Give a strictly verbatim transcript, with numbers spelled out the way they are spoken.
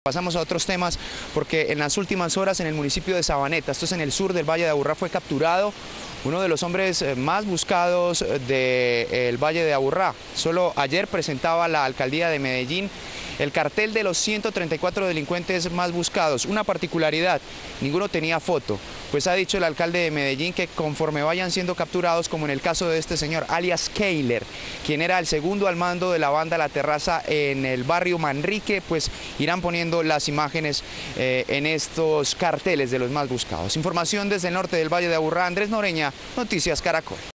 Pasamos a otros temas porque en las últimas horas en el municipio de Sabaneta, esto es en el sur del Valle de Aburrá, fue capturado uno de los hombres más buscados del Valle de Aburrá. Solo ayer presentaba la alcaldía de Medellín el cartel de los ciento treinta y cuatro delincuentes más buscados. Una particularidad, ninguno tenía foto, pues ha dicho el alcalde de Medellín que conforme vayan siendo capturados, como en el caso de este señor, alias Keiler, quien era el segundo al mando de la banda La Terraza en el barrio Manrique, pues irán poniendo las imágenes eh, en estos carteles de los más buscados. Información desde el norte del Valle de Aburrá, Andrés Noreña, Noticias Caracol.